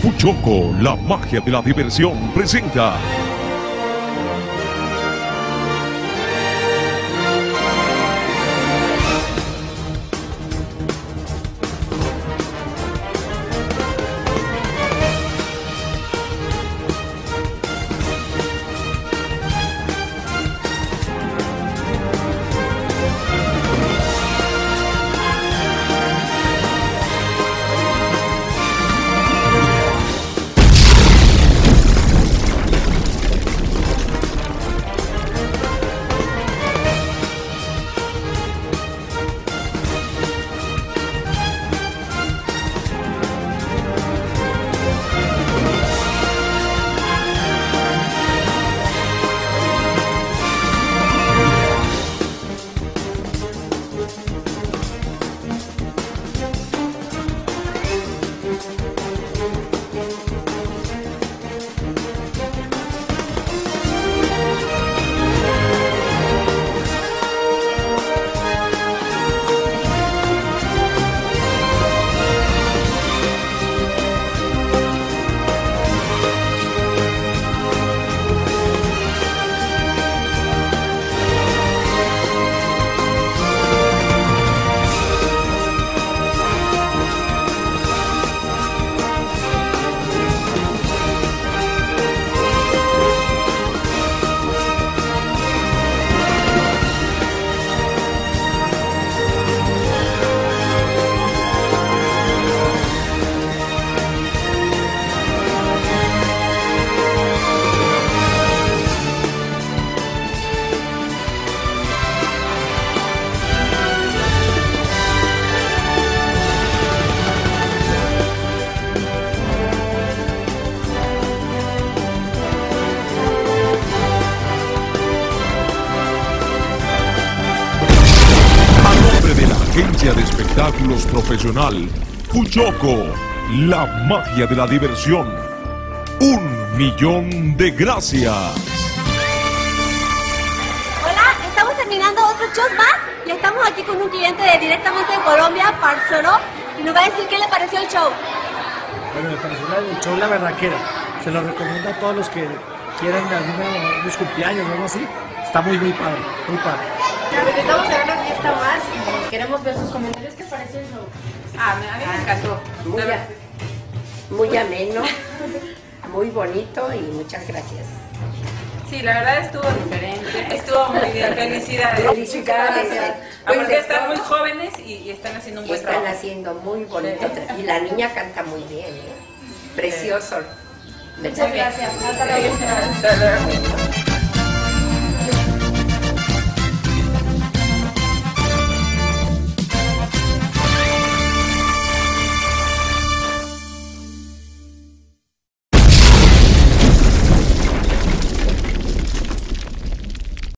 Fujoco, la magia de la diversión, presenta agencia de espectáculos profesional Fujoco, la magia de la diversión. 1.000.000 de gracias. Hola, estamos terminando otro show más y estamos aquí con un cliente directamente de Colombia, Parcero, y nos va a decir qué le pareció el show. Bueno, me pareció el show La Berraquera. Se lo recomiendo a todos los que quieran unos cumpleaños o algo así. Está muy padre, muy padre. Estamos a ver la fiesta más y queremos ver sus comentarios. ¿Qué pareció el show? A mí me encantó. Muy ameno, muy bonito y muchas gracias. Sí, la verdad estuvo diferente, estuvo muy bien. Felicidades. Felicidades. Porque están muy jóvenes y están haciendo un buen trabajo. Están haciendo muy bonito. Y la niña canta muy bien, ¿eh? Precioso. Muchas gracias. Hasta luego.